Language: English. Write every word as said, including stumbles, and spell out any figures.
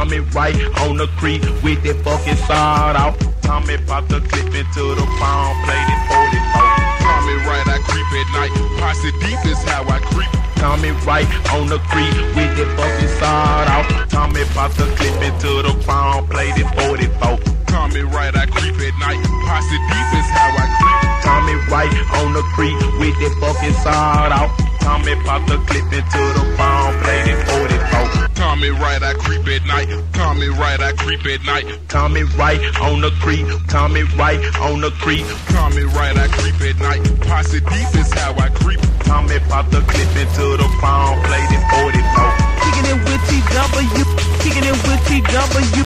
Tommy right on the creek with that fucking sawed off. Tommy pop the clip into the phone, played it forty-four. Tommy right, I creep at night. Posse deep is how I creep. Tommy right on the creek with that fucking sawed off. Tommy pop the clip into the phone, played it forty-four. Tommy right, I creep at night. Posse deep is how I creep. Tommy right on the creek with that fucking sawed off. Tommy pop the clip into the phone, played it forty-four. Tommy right, I creep at night. Tommy right, I creep at night. Tommy right on the creek. Tommy right on the creek. Tommy right, I creep at night. Posse deep is how I creep. Tommy pop the clip into the phone, played it forty-four. Kicking it with T W, kicking it with T W.